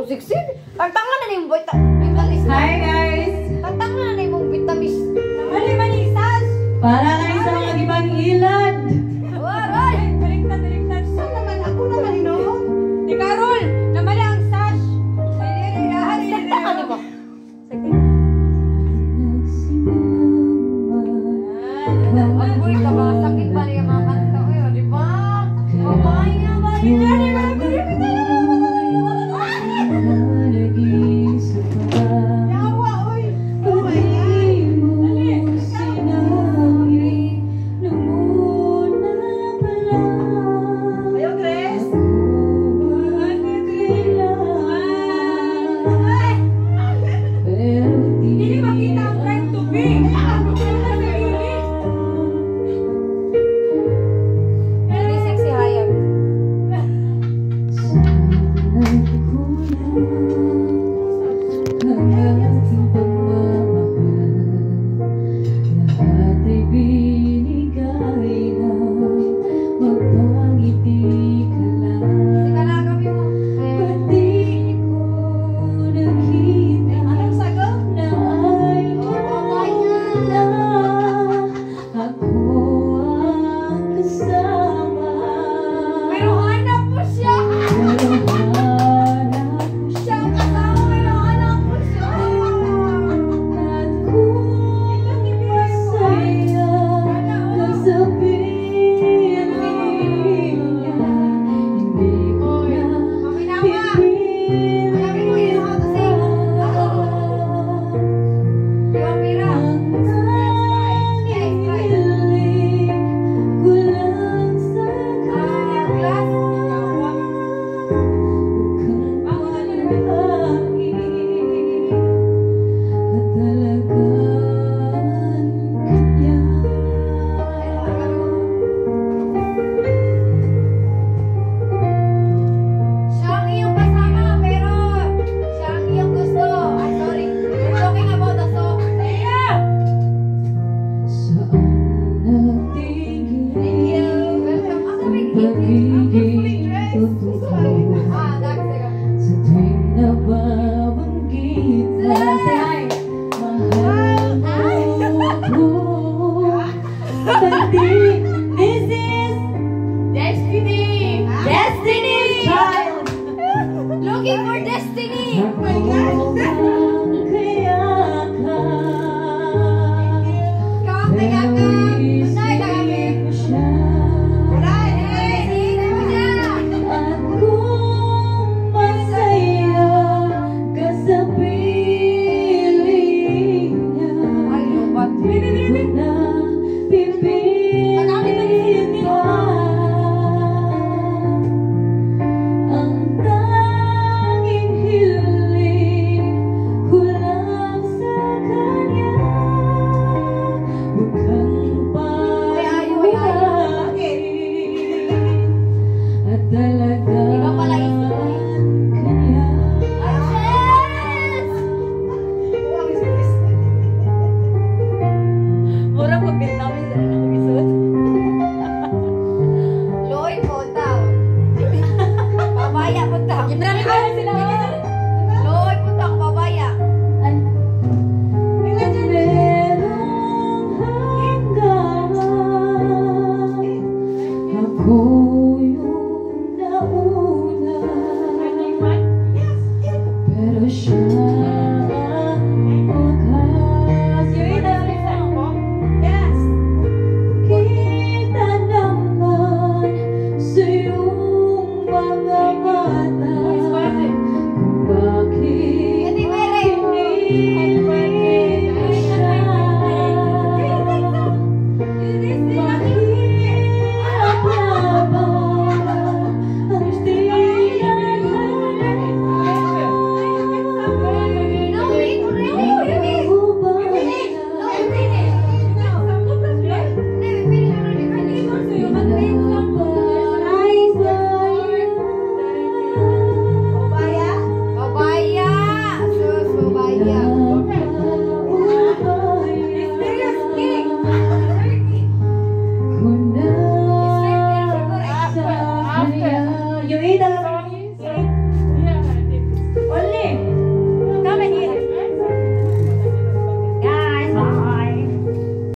siksik. Tantangan na yung vitamis. Hi guys! Tantangan na yung vitamis. Mali Sas! Para na isang mag-ibang ilad. Waray! Baliktad. Saan naman? Ako naman, no? Ni Carol! Namali ang Sas! Tantangan di ba? Mag-buhay ka ba? Sakit ba niya mga kanta ko yun, di ba? Mamay nga ba? Hindi ba? Looking for destiny! Oh my God! Counting